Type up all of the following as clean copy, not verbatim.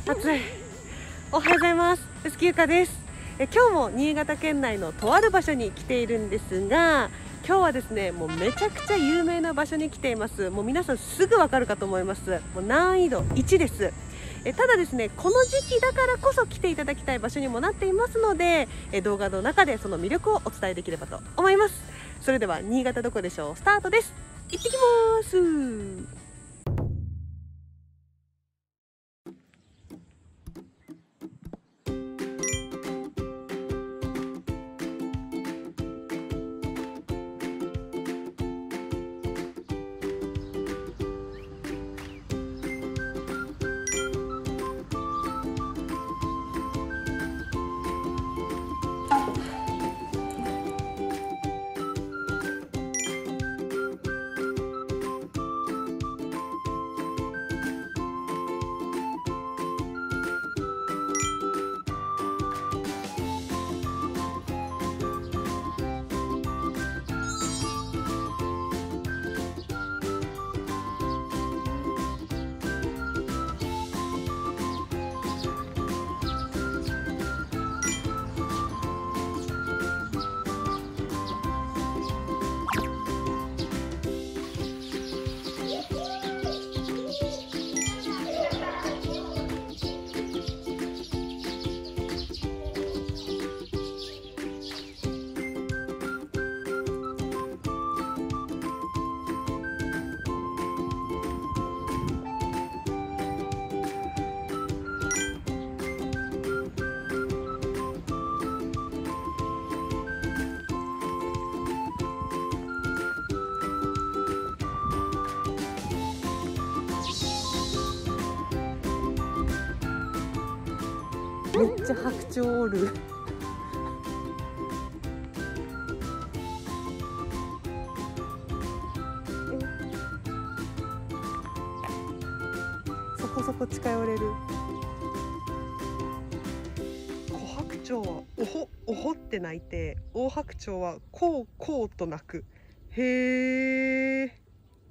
暑い。おはようございます。臼木ゆかです。今日も新潟県内のとある場所に来ているんですが、今日はですね、もうめちゃくちゃ有名な場所に来ています。もう皆さんすぐわかるかと思います。もう難易度1です。ただですね、この時期だからこそ来ていただきたい場所にもなっていますので、動画の中でその魅力をお伝えできればと思います。それでは新潟どこでしょう、スタートです。行ってきます。めっちゃ白鳥おる。そこそこ近寄れる。小白鳥はおほおほって鳴いて、大白鳥はこうこうと鳴く。へえ。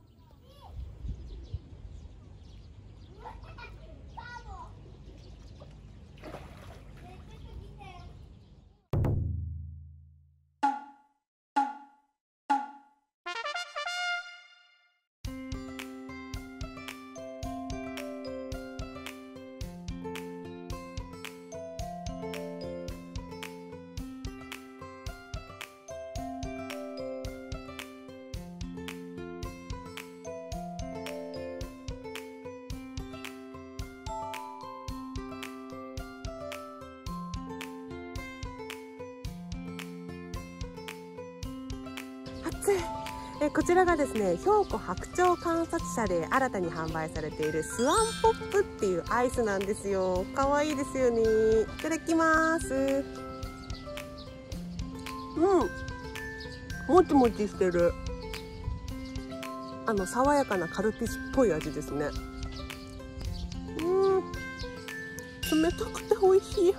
暑い。こちらがですね、兵庫白鳥観察者で新たに販売されているスワンポップっていうアイスなんですよ。可愛いですよね。いただきます。もちもちしてる。爽やかなカルピスっぽい味ですね。冷たくて美味しい。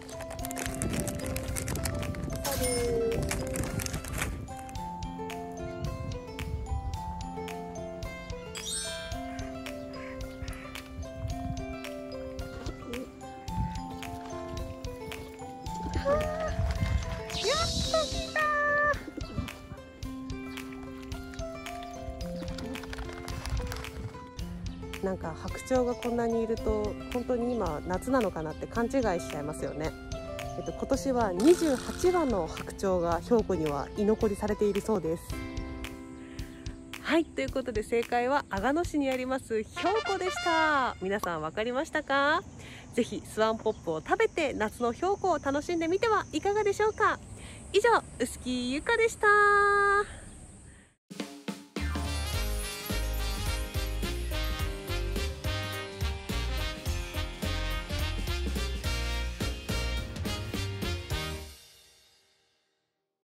なんか白鳥がこんなにいると本当に今夏なのかなって勘違いしちゃいますよね。今年は28羽の白鳥が兵庫には居残りされているそうです。はい、ということで正解は阿賀野市にあります兵庫でした。皆さん分かりましたか？ぜひスワンポップを食べて夏の兵庫を楽しんでみてはいかがでしょうか。以上、臼木ゆかでした。